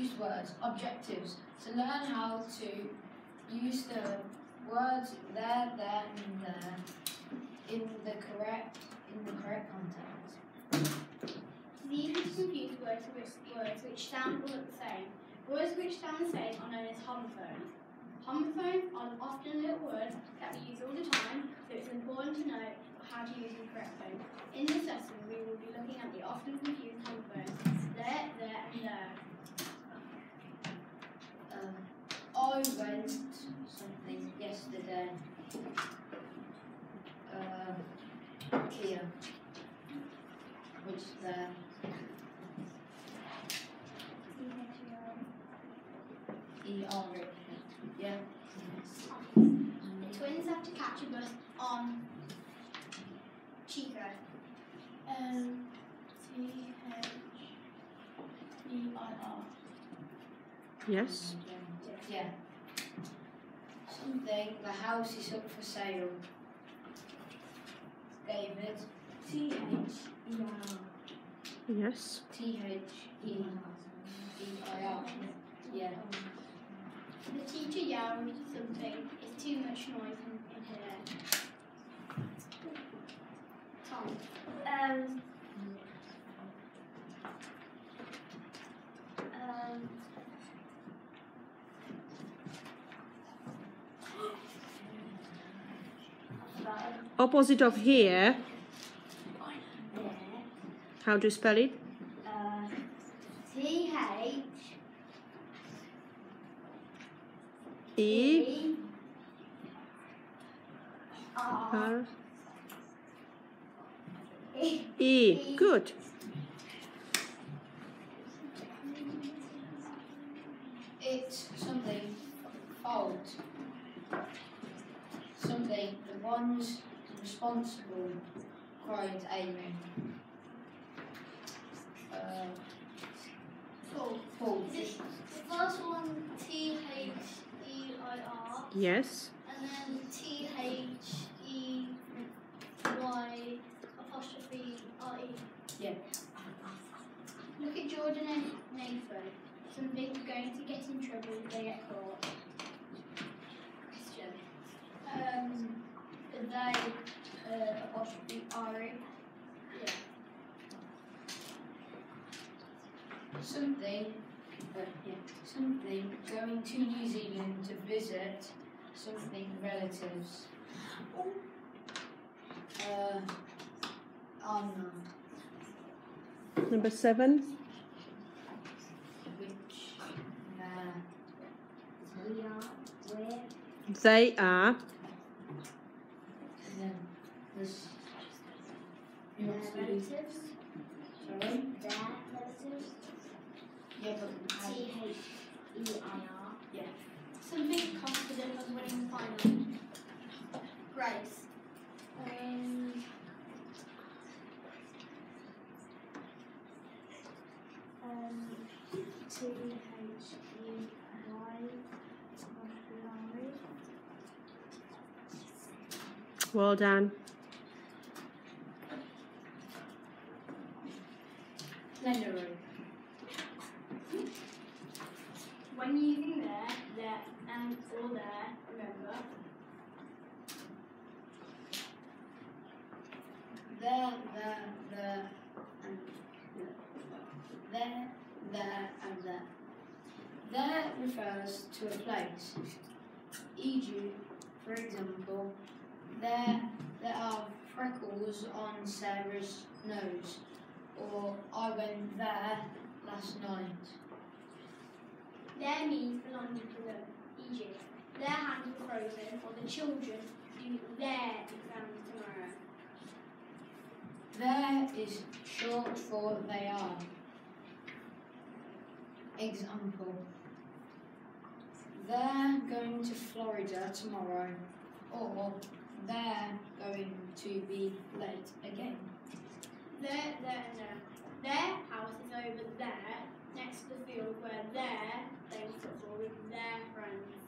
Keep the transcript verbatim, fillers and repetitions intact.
confused words. Objectives: to learn how to use the words there, there, and there in the correct in the correct context. These are confused words which, words which sound all the same. Words which sound the same are known as homophones. Homophones are often little words that we use all the time, so it's important to know how to use them correctly. In this lesson, we will be looking at the often confused homophones there, there, and there. Um, I went something yesterday. Uh, Kia, which is there. E R E. Yeah. The twins have to catch a bus on Chico. Um, T H E I R. Yes. Yeah. Something, the house is up for sale. David. T H E I R. Yes. T H E E I R. Yeah. The teacher yelled something. It's too much noise in, in here. Tom. Um. Um. Opposite of here. There. How do you spell it? Uh, T H E R R E. E. Good. It's something fault. Something, the ones responsible, cried Amy. Uh, Cool. fault. Is the first one T H E I R Yes. and then T H E Y apostrophe R E? Yeah. Look at Jordan and Nathan. Something's going to get in trouble if they get caught. Question. Um, are they uh, apostrophe R E? Yeah. Something, uh, yeah, something going to New Zealand to visit something relatives. Uh, Anna, Number seven. which, uh, we are, where, They are. and then this, Their relatives? sorry? Their relatives? Yeah, but I, T H E I R. yeah. Something confident of winning the final. Grace. Um, um, T H E Y. Well done. Plenary. When using there, there, and or there, remember. There, there, there, and there, there, and there. There refers to a place. for example, for example, there there are freckles on Sarah's nose, or I went there last night. There means belonging to them, for example, their hands were frozen, or the children do their exams tomorrow. There is short for they are. Example, they're going to Florida tomorrow, or they're going to be late again. There, there, and there. Their house is over there, next to the field where there they play football with their friends.